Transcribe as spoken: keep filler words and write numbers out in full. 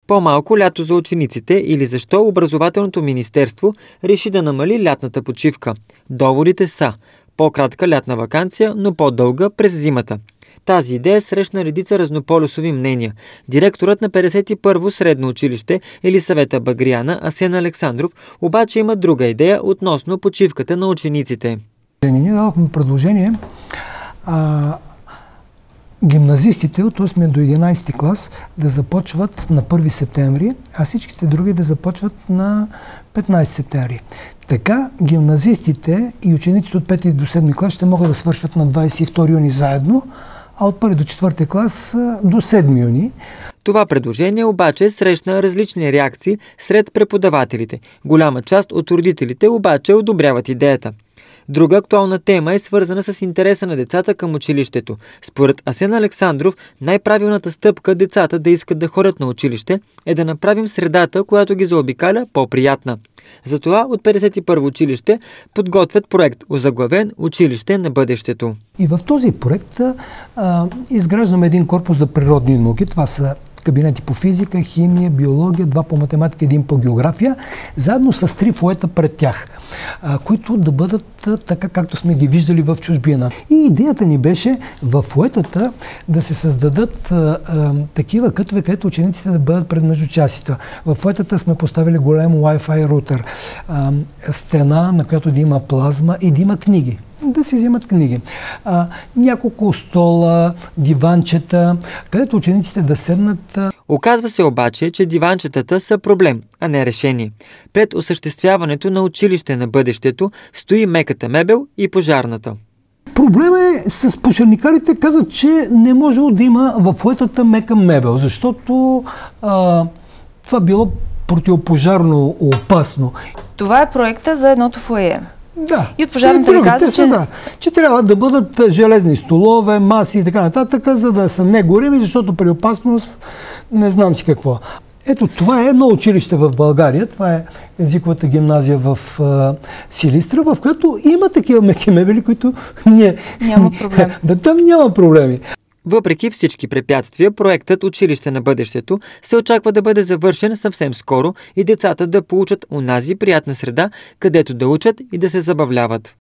По-малко лято за учениците или защо образователното министерство реши да намали лятната почивка. Доводите са по-кратка лятна ваканция, но по-дълга през зимата. Тази идея срещна редица разнополюсови мнения. Директорът на петдесет и първо средно училище Елисавета Багрияна, Асен Александров, обаче има друга идея относно почивката на учениците. Ние дадохме предложение а, гимназистите от осми до единадесети клас да започват на първи септември, а всичките други да започват на петнадесети септември. Така гимназистите и учениците от пети до седми клас ще могат да свършват на двадесет и втори юни заедно, а от първи до четвърти клас до седми юни. Това предложение обаче срещна различни реакции сред преподавателите. Голяма част от родителите обаче одобряват идеята. Друга актуална тема е свързана с интереса на децата към училището. Според Асен Александров, най-правилната стъпка децата да искат да ходят на училище е да направим средата, която ги заобикаля, по-приятна. Затова от петдесет и първо училище подготвят проект, озаглавен "Училище на бъдещето". И в този проект а, изграждаме един корпус за природни науки. Това са кабинети по физика, химия, биология, два по математика, един по география, заедно с три фоета пред тях, а, които да бъдат а, така, както сме ги виждали в чужбина. И идеята ни беше в фоетата да се създадат а, а, такива кътове, където учениците да бъдат пред междучасията. В фоетата сме поставили голям Wi-Fi рутер, а, стена, на която да има плазма и да има книги. Да си вземат книги. А, няколко стола, диванчета, където учениците да седнат. Оказва се обаче, че диванчетата са проблем, а не решение. Пред осъществяването на училище на бъдещето стои меката мебел и пожарната. Проблема е с пожарникарите. Казват, че не може да има в фоетата мека мебел, защото а, това било противопожарно опасно. Това е проекта за едното фоайе. Да. И от пожарната ви каза, че... Да, че трябва да бъдат железни столове, маси и така нататък, за да са негорими, защото при опасност не знам си какво. Ето, това е едно училище в България, това е езиковата гимназия в а, Силистра, в която има такива меки мебели, които ние... Няма проблем. Да, там няма проблеми. Въпреки всички препятствия, проектът "Училище на бъдещето" се очаква да бъде завършен съвсем скоро и децата да получат онази приятна среда, където да учат и да се забавляват.